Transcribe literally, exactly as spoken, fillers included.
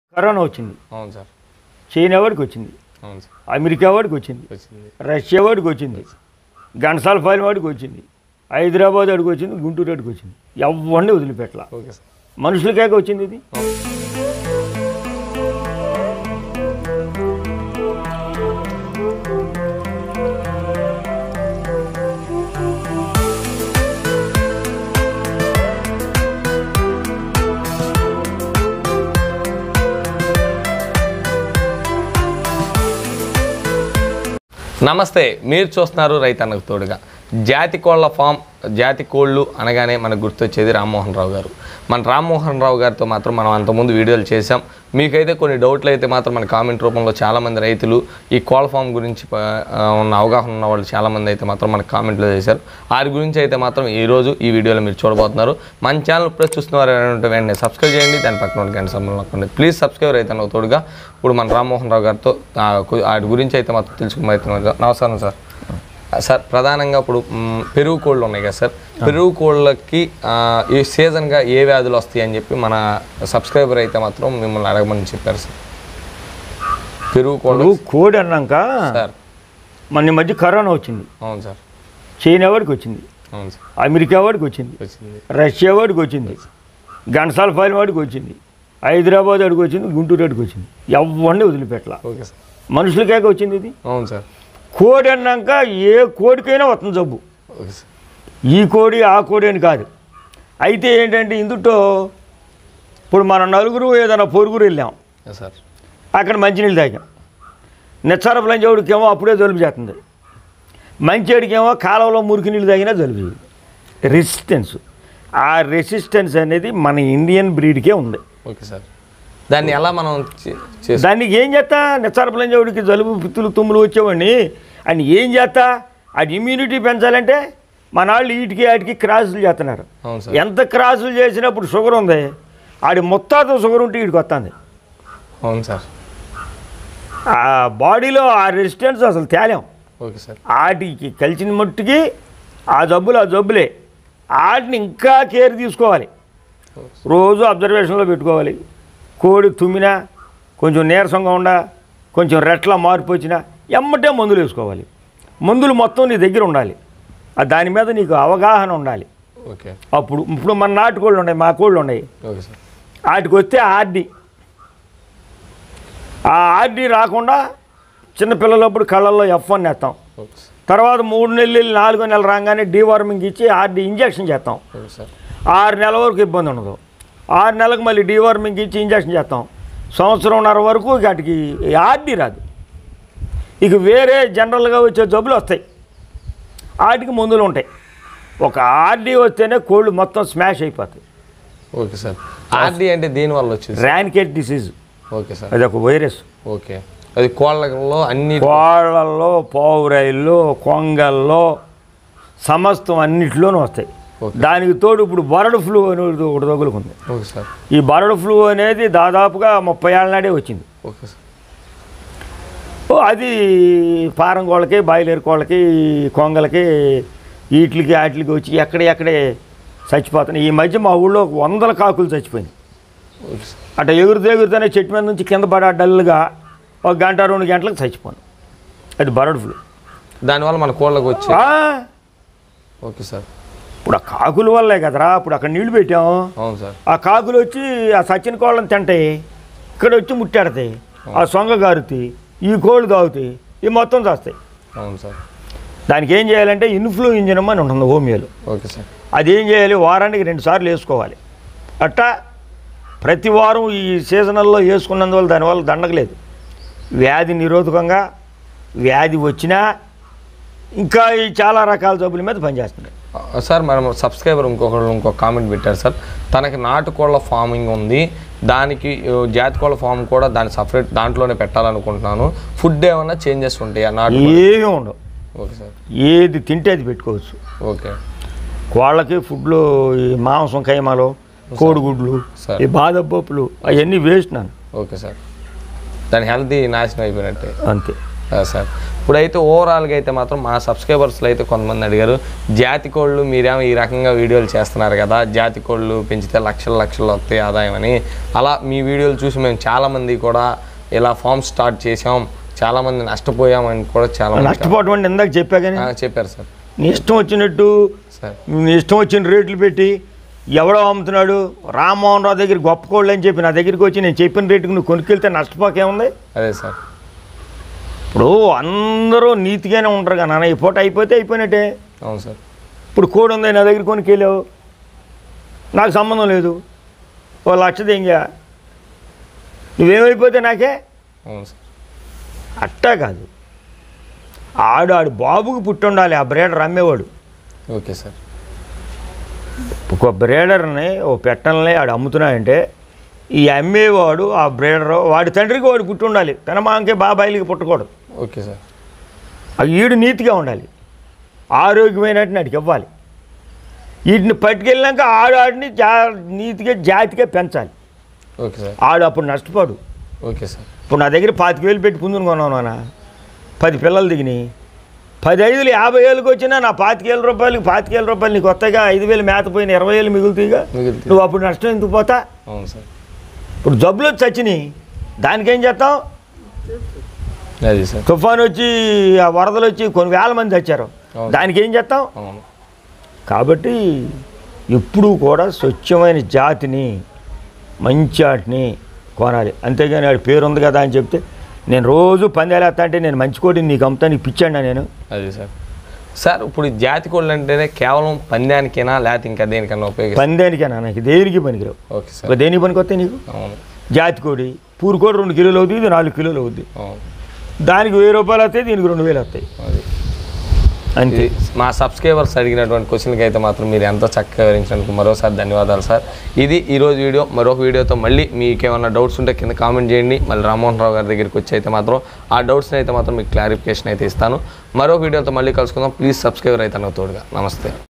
Corona వచ్చింది. అవును sir. China వాడికి వచ్చింది, అవును సార్. అమెరికా వాడికి వచ్చింది, రష్యా వాడికి వచ్చింది, ఘంటసాల ఫైల్ వాడికి వచ్చింది, హైదరాబాద్ వాడికి వచ్చింది, గుంటూరు వాడికి వచ్చింది. ఎవరిని వదిలిపెట్టలా. మనుషులకేక వచ్చింది ఇది. నమస్తే, మీరు చూస్తున్నారు రైతన్నకు తోడుగా. జాతి కోళ్ళ ఫామ్, జాతి కోళ్ళు అనగానే మనకు గుర్తొచ్చేది రామ్మోహన్ రావు గారు. మన రామ్మోహన్ రావు గారితో మాత్రం మనం అంతకుముందు వీడియోలు చేసాం. మీకైతే కొన్ని డౌట్లు అయితే మాత్రం మన కామెంట్ రూపంలో చాలామంది రైతులు ఈ కోళ్ళ ఫామ్ గురించి ఉన్న అవగాహన ఉన్న వాళ్ళు చాలామంది అయితే మాత్రం మనకు కామెంట్లో చేశారు. వారి గురించి అయితే మాత్రం ఈరోజు ఈ వీడియోలో మీరు చూడబోతున్నారు. మన ఛానల్ ఇప్పుడు చూస్తున్నారు వెంటనే సబ్స్క్రైబ్ చేయండి, దాని పక్కన గంట సింబల్ నొక్కండి. ప్లీజ్ సబ్స్క్రైబ్ రైతన్నకు తోడుగా. ఇప్పుడు మన రామ్మోహన్ రావు గారితో వాటి గురించి అయితే మాత్రం తెలుసుకుని. నమస్కారం సార్. సార్, ప్రధానంగా ఇప్పుడు పెరుగు కోళ్ళు ఉన్నాయి కదా సార్, పెరుగు కోళ్ళకి ఈ సీజన్గా ఏ వ్యాధులు వస్తాయి అని చెప్పి మన సబ్స్క్రైబర్ అయితే మాత్రం మిమ్మల్ని అడగమని చెప్పారు సార్. పెరుగు కోళ్ళు కోడి అన్నాక సార్ మన మధ్య కరోనా వచ్చింది. అవును సార్. చైనా వాడికి వచ్చింది, అవును సార్. అమెరికా వాడికి వచ్చింది, రష్యా వాడికి వచ్చింది, ఘంటసాల ఫైల్ వాడికి వచ్చింది, హైదరాబాద్ వాడికి వచ్చింది, గుంటూరు వాడికి వచ్చింది. ఎవరిని వదిలిపెట్టలా. Okay sir. మనుషులకేక వచ్చింది ఇది. అవును సార్. కోడి అన్నాక ఏ కోడికైనా వస్తుంది జబ్బు. ఈ కోడి ఆ కోడి అని కాదు. అయితే ఏంటంటే ఇందులో ఇప్పుడు మనం నలుగురు ఏదైనా పొరుగురు వెళ్ళాం సార్, అక్కడ మంచినీళ్ళు తాగాం. నిచ్చారపు లంచోడికేమో అప్పుడే జలుబు చేస్తుంది, మంచివాడికేమో కాలంలో మురికి నీళ్ళు తాగినా జలుబు చేయాలి. రెసిస్టెన్స్, ఆ రెసిస్టెన్స్ అనేది మన ఇండియన్ బ్రీడ్కే ఉంది. Okay sir. దాన్ని ఎలా మనం దానికి ఏం చేస్తా? నిచ్చారపు లంచోడికి జలుబు పిత్తులు తుమ్ములు వచ్చేవాడిని అని ఏం చేస్తా? అది ఇమ్యూనిటీ పెంచాలంటే మన వాళ్ళు వీటికి వాటికి క్రాసులు చేస్తున్నారు. ఎంత క్రాసులు చేసినప్పుడు షుగర్ ఉంది, ఆడి మొత్తాతో షుగర్ ఉంటే వీడికి వస్తుంది. అవును సార్. ఆ బాడీలో ఆ రెసిస్టెన్స్ అసలు తేలేం. Okay sir. వాటికి కలిసిన మట్టుకి ఆ జబ్బులు ఆ జబ్బులే. వాటిని ఇంకా కేర్ తీసుకోవాలి, రోజు అబ్జర్వేషన్లో పెట్టుకోవాలి. కోడి తుమ్మినా, కొంచెం నీరసంగా ఉండా, కొంచెం రెట్ల మార్పు వచ్చినా ఎమ్మటే మందులు వేసుకోవాలి. మందులు మొత్తం నీ దగ్గర ఉండాలి, దాని మీద నీకు అవగాహన ఉండాలి. ఓకే. అప్పుడు ఇప్పుడు మన నాటుకోళ్ళు ఉన్నాయి, మా కోళ్ళు ఉన్నాయి. Okay sir. వాటికి వస్తే ఆర్డీ, ఆ ఆర్డీ రాకుండా చిన్నపిల్లలప్పుడు కళ్ళల్లో ఎఫ్ వన్ వేస్తాం. తర్వాత మూడు నెలలు నాలుగో నెలలు రాగానే డీవార్మింగ్ ఇచ్చి ఆర్డీ ఇంజక్షన్ చేస్తాం. ఆరు నెలల వరకు ఇబ్బంది ఉండదు. ఆరు నెలలకు మళ్ళీ డీవార్మింగ్ ఇచ్చి ఇంజక్షన్ చేస్తాం. సంవత్సరంన్నర వరకు వాటికి ఆర్డీ రాదు. ఇక వేరే జనరల్గా వచ్చే జబ్బులు వస్తాయి, వాటికి మందులు ఉంటాయి. ఒక ఆర్డీ వస్తేనే కోళ్ళు మొత్తం స్మాష్ అయిపోతాయి. Okay sir. ఆర్డీ అంటే దీనివల్ల వచ్చేది ర్యానికేట్ డిసీజ్. Okay sir. అది ఒక వైరస్. ఓకే. అది కోళ్ళలో అన్ని కోళ్ళల్లో, పౌరాయిల్లో, కొంగల్లో, సమస్తం అన్నిటిలోనూ వస్తాయి. దానికి తోడు ఇప్పుడు బర్డ్ ఫ్లూ అనేది ఒకటి తగులుకుంది. Okay sir. ఈ బర్డ్ ఫ్లూ అనేది దాదాపుగా ముప్పై ఏళ్ళ నాడే వచ్చింది. Okay sir. అది ఫారం కోళ్ళకి, బాయిలర్ కోళ్ళకి, కొంగలకి, వీటికి వాటికి వచ్చి ఎక్కడే ఎక్కడే చచ్చిపోతున్నాయి. ఈ మధ్య మా ఊళ్ళో వందల కాకులు చచ్చిపోయింది. అట్లా ఎగురుతూ ఎగురుతూనే చెట్టు మీద నుంచి కింద పడా డల్గా ఒక గంట రెండు గంటలకు చచ్చిపోను. అది బర్డ్ ఫ్లూ. దానివల్ల మన కోళ్ళకు వచ్చి. Okay sir. ఇప్పుడు ఆ కాకుల వల్లే కదరా, ఇప్పుడు అక్కడ నీళ్లు పెట్టాము. అవును సార్. ఆ కాకులు వచ్చి ఆ సచ్చిన కోళ్ళని తింటాయి, ఇక్కడ వచ్చి ముట్టాడతాయి, ఆ సొంగ గారుతాయి, ఈ కోళ్ళు తాగుతాయి, ఈ మొత్తం చేస్తాయి. అవును సార్. దానికి ఏం చేయాలంటే ఇన్ఫ్లూయెంజనం అని ఉంటుంది హోమియోలో. Okay sir. అది ఏం చేయాలి? వారానికి రెండు సార్లు వేసుకోవాలి. అట్టా ప్రతి వారం ఈ సీజనల్లో వేసుకున్నందువల్ల దానివల్ల దండగలేదు. వ్యాధి నిరోధకంగా వ్యాధి వచ్చినా ఇంకా ఈ చాలా రకాల జబ్బుల మీద పనిచేస్తున్నాయి. సార్, మనం సబ్స్క్రైబర్ ఇంకొకరు ఇంకొక కామెంట్ పెట్టారు సార్. తనకి నాటుకోళ్ళ ఫార్మింగ్ ఉంది, దానికి జాతి కోళ్ళ ఫామ్ కూడా దాన్ని సపరేట్ దాంట్లోనే పెట్టాలనుకుంటున్నాను. ఫుడ్ ఏమైనా చేంజెస్ ఉంటాయా? నాటు ఏమీ ఉండవు. Okay sir. ఏది తింటే అది పెట్టుకోవచ్చు. ఓకే. కోళ్ళకి ఫుడ్లో ఈ మాంసం, కైమాలు, కోడిగుడ్లు, ఈ బాదపప్పులు అవన్నీ వేస్ట్ నాను. Okay sir. దాని హెల్తీ నాశనం అయిపోయినట్టే. అంతే. సార్ ఇప్పుడైతే ఓవరాల్గా అయితే మాత్రం మా సబ్స్క్రైబర్స్లో అయితే కొంతమంది అడిగారు జాతి కోళ్ళు మీరేమో ఈ రకంగా వీడియోలు చేస్తున్నారు కదా, జాతి కోళ్ళు పెంచితే లక్షల లక్షలు వస్తాయి ఆదాయం అని. అలా మీ వీడియోలు చూసి మేము చాలామంది కూడా ఇలా ఫామ్ స్టార్ట్ చేసాం, చాలామంది నష్టపోయామని కూడా చాలా నష్టపోవడం అంటే ఇందాక చెప్పా కానీ చెప్పారు సార్. నీ ఇష్టం వచ్చినట్టు సార్ నీ ఇష్టం వచ్చిన రేట్లు పెట్టి ఎవడో అమ్ముతున్నాడు రామ్మోహన్ రావు దగ్గర గొప్ప కోళ్ళు అని చెప్పి నా దగ్గరికి వచ్చి నేను చెప్పిన రేటుకి నువ్వు కొనుక్కెళ్తే నష్టపోకేముంది? అదే సార్. ఇప్పుడు అందరూ నీతిగానే ఉంటారు కదా నాన్న, ఈ పూట అయిపోతే అయిపోయినట్టే. అవును సార్. ఇప్పుడు కోడి ఉంది నా దగ్గర కొనుక్కెళ్ళావు, నాకు సంబంధం లేదు, ఓ లక్ష దెంగా నువ్వేమైపోతే నాకే. అవును సార్. అట్టా కాదు, ఆడు ఆడు బాబుకి పుట్టి ఉండాలి ఆ బ్రేడర్ అమ్మేవాడు. Okay sir. ఒక బ్రేడర్ని ఓ పెట్టల్ని ఆడు అమ్ముతున్నాడంటే ఈ అమ్మేవాడు ఆ బ్రేడర్ వాడి తండ్రికి వాడు పుట్టి ఉండాలి, తన మాంకే బాబాయిలకి పుట్టకూడదు. Okay sir. అది ఈడు నీతిగా ఉండాలి, ఆరోగ్యమైనట్టు నాటికి ఇవ్వాలి. వీటిని పట్టుకెళ్ళాక ఆడు ఆడిని జా నీతిగా జాతిగా పెంచాలి. Okay sir. ఆడు అప్పుడు నష్టపోడు. Okay sir. ఇప్పుడు నా దగ్గర పాతిక వేలు పెట్టి పుంజుని కొన్నాను నాన్న, పది పిల్లలు దిగినాయి, పది ఐదులు యాభై వేలకు వచ్చినా నా పాతిక వేల రూపాయలకి పాతిక వేల రూపాయలు నీకు కొత్తగా ఐదు వేలు మేతపోయిన ఇరవై వేలు మిగులుతాయిగా, నువ్వు అప్పుడు నష్టం ఎందుకు పోతా? అవును సార్. ఇప్పుడు జబ్బులు వచ్చి చచ్చినాయి, దానికేం చేస్తాం? అది సార్. తుఫాన్ వచ్చి ఆ వరదలు వచ్చి కొన్ని వేల మంది చచ్చారు, దానికి ఏం చేస్తాం? అవును. కాబట్టి ఎప్పుడూ కూడా స్వచ్ఛమైన జాతిని మంచి వాటిని కొనాలి, అంతేగాని వాడి పేరు ఉంది కదా అని చెప్తే నేను రోజు పందేలేస్తా అంటే నేను మంచి కోడిని నీకు అమ్ముతా నీకు పిచ్చాను నేను. అది సార్. సార్ ఇప్పుడు జాతి కోళ్ళు అంటేనే కేవలం పందానికైనా లేకపోతే ఇంకా దేనికన్నా ఉపయోగం? పందానికైనా నాకు దేనికి పనికిరావు. Okay sir. దేనికి పనికి వస్తాయి నీకు? అవును. జాతి కోడి పూరు కోడి రెండు కిలోలు అవుతుంది, ఇది నాలుగు కిలోలు అవుద్ది, దానికి వెయ్యి రూపాయలు వస్తాయి, దీనికి రెండు వేలు వస్తాయి. అది అంతే. మా సబ్స్క్రైబర్స్ అడిగినటువంటి క్వశ్చన్కి అయితే మాత్రం మీరు ఎంతో చక్కగా వివరించినందుకు మరోసారి ధన్యవాదాలు సార్. ఇది ఈరోజు వీడియో. మరొక వీడియోతో మళ్ళీ మీకు ఏమైనా డౌట్స్ ఉంటే కింద కామెంట్ చేయండి. మళ్ళీ రామ్మోహన్ రావు గారి దగ్గరికి వచ్చి అయితే మాత్రం ఆ డౌట్స్ని అయితే మాత్రం మీకు క్లారిఫికేషన్ అయితే ఇస్తాను. మరొక వీడియోతో మళ్ళీ కలుసుకుందాం. ప్లీజ్ సబ్స్క్రైబ్ రైతన్నకు తోడుగా. నమస్తే.